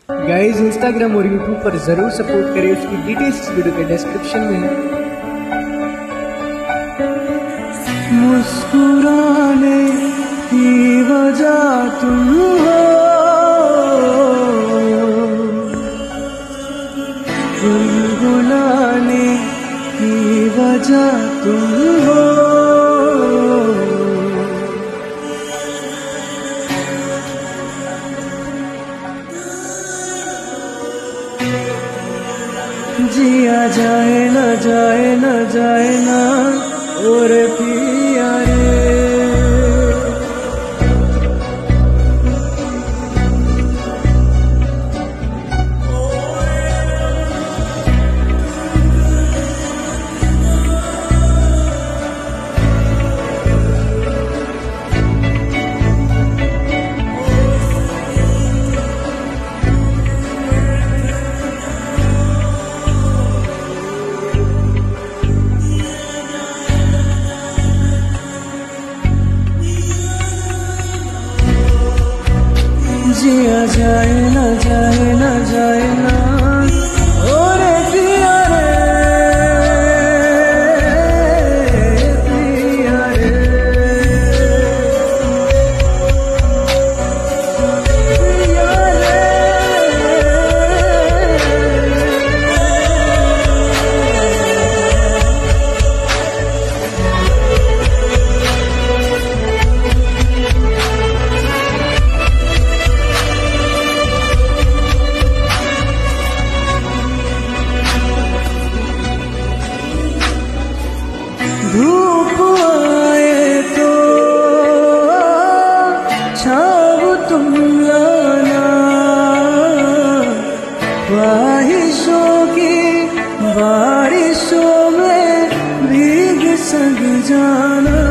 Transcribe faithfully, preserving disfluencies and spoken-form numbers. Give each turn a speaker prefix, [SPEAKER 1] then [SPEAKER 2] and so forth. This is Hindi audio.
[SPEAKER 1] गाइस इंस्टाग्राम और यूट्यूब पर जरूर सपोर्ट करें, उसकी डिटेल्स इस वीडियो के डिस्क्रिप्शन में है।
[SPEAKER 2] मुस्कुराने की वजह तुम हो, गुनगुनाने की वजह तुम हो, जिया जाए न जाए न जाए ना और पिया रे। जिया जाए न जाए न जाए ना और पिया रे, पिया रे, पिया रे। धूप आए तो छाव तुम लाना, ख्वाहिशों की बारिशों में भीग संग जाना।